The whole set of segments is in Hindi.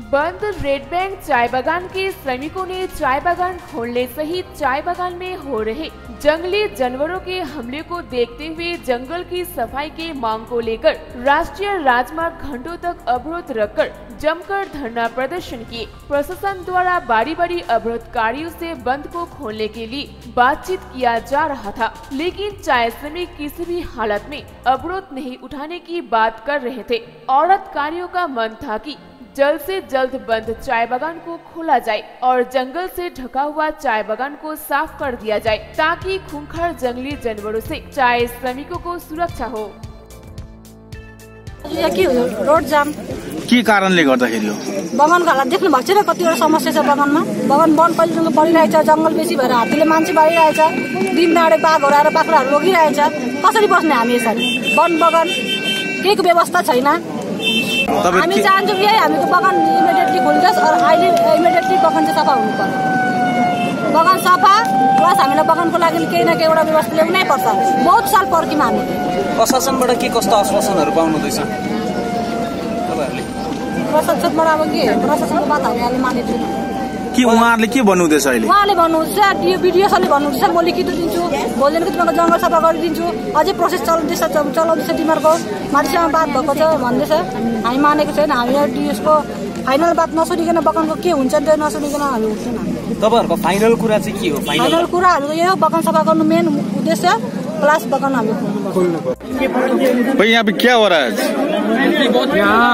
बंद रेड बैंक चाय बागान के श्रमिकों ने चाय बागान खोलने सहित चाय बागान में हो रहे जंगली जानवरों के हमले को देखते हुए जंगल की सफाई के मांग को लेकर राष्ट्रीय राजमार्ग घंटों तक अवरोध रखकर जमकर धरना प्रदर्शन किए। प्रशासन द्वारा बारी अवरोधकारियों से बंद को खोलने के लिए बातचीत किया जा रहा था, लेकिन चाय श्रमिक किसी भी हालत में अवरोध नहीं उठाने की बात कर रहे थे। औरतकारियों का मन था कि जल्द से जल्द बंद चाय बागान को खोला जाए और जंगल से ढका हुआ चाय बागान को साफ कर दिया जाए, ताकि खूंखार जंगली जानवरों से चाय श्रमिकों को सुरक्षा हो। रोड जाम के कारणले गर्दाखेरि हो? बगानको हालत देख्नु भएको छ र कतिवटा समस्या छ बगानमा। बगान वन पहिलो बढिरहेछ, जंगल बेसी भएर हात्तीले मान्छे बारिरहेछ, दिन दाडे बाघहरू आएर बाख्राहरू रोकिरहेछ। कसरी बस्ने हामी यसरी? वन बगान केहीको व्यवस्था छैन। हामी चाहन्छौँ कि हामीको बगान इमिडिएटली खोलियोस् और अहिले इमिडिएटली बगान चाहिँ सफा हुनु पर्छ। बगान सफा प्लस हामीलाई बगानको लागि केही न केही एउटा व्यवस्था ल्याउनै पर्छ। बहुत साल पर्खियौँ हामी। प्रशासनबाट के कस्तो आश्वासनहरू पाउनुहुँदैछ तपाईहरुले? प्रशासनबाट अब के प्रशासनको बात हामीले मानिदिनु कि उहाँहरूले के भन्नुहुँदैछ अहिले? उहाँले भन्नुहुन्छ भिडियो सरले भन्नुहुन्छ म लिखित दिन्छु, भोलिदेखि तपाईँको जंगल सफा गरिदिन्छु, अझै प्रोसेस चलाउँदैछ टिमरको मान्छेसँग बात भएको छ भन्दैछ। हामी मानेको छैन। हामी डिएसको फाइनल बात नसुनिकन बगानको के हुन्छ त्यो नसुनिकन हामी उठ्दैन। तपाईहरुको फाइनल कुरा चाहिँ के हो? फाइनल कुराहरु यही हो, बगान सफा गर्नु मेन उद्देश्य प्लस बगान हामी खोल्नु। भाई यहाँ पे क्या हो रहा है? यहाँ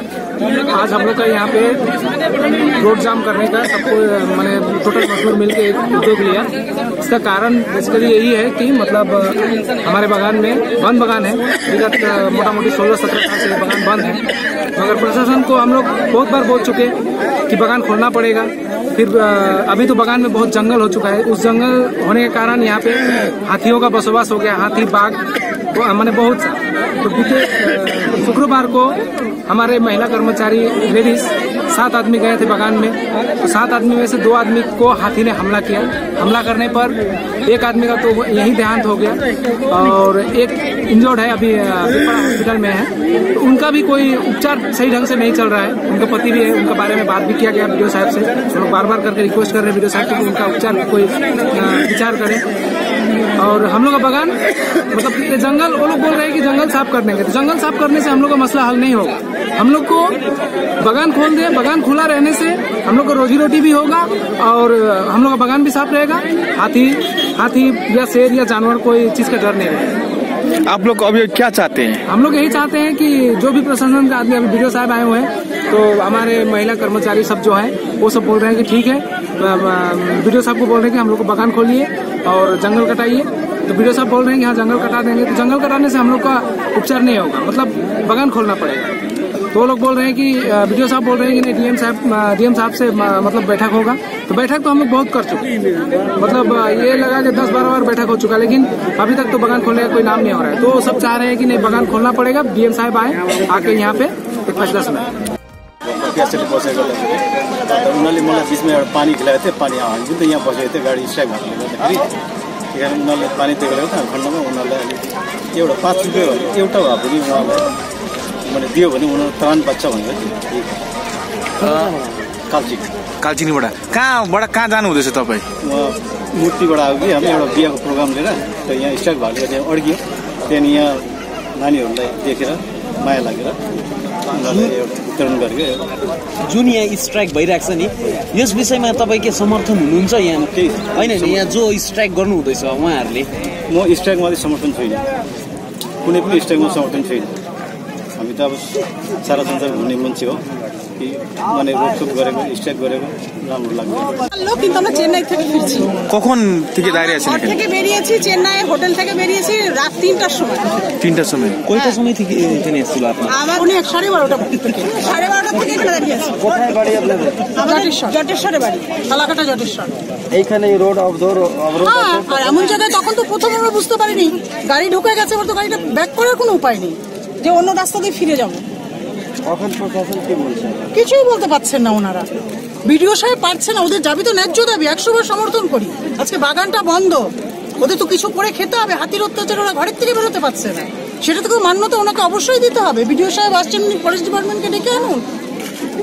आज हम लोग का यहाँ पे रोड जाम करने का सबको मैंने टोटल मजदूर मिलकर एक उद्योग लिया। इसका कारण बेसिकली यही है कि मतलब हमारे बागान में बंद बगान है, विगत मोटा मोटी 16-17 साल से बगान बंद है। मगर प्रशासन को हम लोग बहुत बार बोल चुके कि बगान खोलना पड़ेगा। फिर अभी तो बगान में बहुत जंगल हो चुका है। उस जंगल होने के कारण यहाँ पे हाथियों का बसवास हो गया, हाथी बाघ मैंने बहुत सा। तो बीते शुक्रवार को हमारे महिला कर्मचारी लेडीज 7 आदमी गए थे बगान में। तो 7 आदमी में से 2 आदमी को हाथी ने हमला किया। हमला करने पर एक आदमी का तो यही देहांत हो गया और एक इंजर्ड है, अभी हॉस्पिटल में है। तो उनका भी कोई उपचार सही ढंग से नहीं चल रहा है। उनका पति भी है, उनके बारे में बात भी किया गया वीडियो साहब से। हम लोग बार करके रिक्वेस्ट कर रहे हैं वीडियो साहब को उनका उपचार कोई विचार करें। और हम लोग का बगान मतलब जंगल, वो लोग बोल रहे हैं कि जंगल साफ कर देंगे। तो जंगल साफ करने से हम लोग का मसला हल नहीं होगा। हम लोग को बगान खोल दें, बगान खुला रहने से हम लोग को रोजी रोटी भी होगा और हम लोग का बगान भी साफ रहेगा। हाथी या शेर या जानवर कोई चीज का डर नहीं रहेगा। आप लोग अभी क्या चाहते हैं? हम लोग यही चाहते हैं कि जो भी प्रशासन का आदमी, अभी वीडियो साहब आए हुए हैं तो हमारे महिला कर्मचारी सब जो है वो सब बोल रहे हैं कि ठीक है, वीडियो साहब को बोल रहे हैं कि हम लोग को बगान खोलिए और जंगल कटाइए। तो वीडियो साहब बोल रहे हैं कि यहाँ जंगल कटा देंगे। तो जंगल कटाने से हम लोग का उपचार नहीं होगा, मतलब बगान खोलना पड़ेगा। तो वो लोग बोल रहे हैं कि वीडियो साहब बोल रहे हैं कि नहीं, डीएम साहब से मतलब बैठक होगा। तो बैठक तो हम लोग बहुत कर चुके, मतलब ये लगा कि 10-12 बार बैठक हो चुका, लेकिन अभी तक तो बगान खोलने का कोई नाम नहीं हो रहा है। तो सब चाह रहे हैं कि नहीं, बगान खोलना पड़ेगा। डीएम साहब आए आके यहाँ पे एक फैसला सुनाए। उनीहरूले मलाई बिचमा एउटा पानी खिलाएको थियो। पानी हामी पनि त यहाँ बसेको थियो, गाडी स्ट्राइक भएको गर्दाखेरि त्यही उनीहरूले पानी दिएको थियो खण्डमा। उनीहरूलाई अलिक एउटा 5 रुपियाँ एउटा भए पनि उहाँलाई मैले दियो भने उनीहरू त्राण बच्चा भनेर कालचिनीबाट कहाँ जानु हुँदैछ तपाईँ? मूर्तिबाट आयो कि हामी एउटा बिहाको प्रोग्राम लिएर, त यहाँ स्ट्राइक भएको त्यहाँ अड्कियो। त्यहाँदेखि यहाँ नानीहरूलाई देखेर माया लागेर वितरण गरेको। जुन यहाँ स्ट्राइक भइरहेको छ नि, यस विषयमा तपाईँ के समर्थन हुनुहुन्छ? यहाँ होइन, यहाँ जो स्ट्राइक गर्नु हुँदैछ उहाँहरूले? म स्ट्राइकमा चाहिँ समर्थन छैन, कुनै पनि स्ट्राइकमा समर्थन छैन। हामी त अब सारा संसार घुम्ने मान्छे हो कि মানে রোডশপ गरेको স্ট্রাইক गरेको राम्रो लाग्छ। লোক কিন্তু আমরা চেন্নাই থেকে ফিরছি। কখন থেকে দাঁড়িয়ে আছেন? ঘর থেকে বেরিয়েছি, চেন্নাই হোটেল থেকে বেরিয়েছি রাত 3টার সময়। 3টার সময়? কয়টার সময় থেকে এখানে এসেছিল আপনারা? আমার 12:30 থেকে 12:30 থেকে এখানে দাঁড়িয়ে আছি। কোথায় বাড়ি আপনাদের? জটেশ্বরে বাড়ি, ফালাকাটা জটেশ্বর। এইখানে রোড অবরোধ আছে। আর এমন জায়গায় তখন তো প্রথমে আমরা বুঝতে পারিনি, গাড়ি ঢুকে গেছে, ওর তো গাড়িটা ব্যাক করার কোনো উপায় নেই যে অন্য রাস্তা দিয়ে ফিরে যাব। এখন প্রশাসন কি বলছে? কিছুই বলতে পারছেন না ওনারা। ভিডিও সাহেব পারছে না, ওদের দাবি তো ন্যায্য দাবি, 100বার সমর্থন করি। আজকে বাগানটা বন্ধ, ওদের তো কিছু করে খেতে হবে। হাতির অত্যাচার ওরা ঘরের থেকে বেরোতে পারছে না, সেটা তো মান্যতা ওনাকে অবশ্যই দিতে হবে। ভিডিও সাহেব আসছেন, ফরেস্ট ডিপার্টমেন্টকে ডেকে আনুন।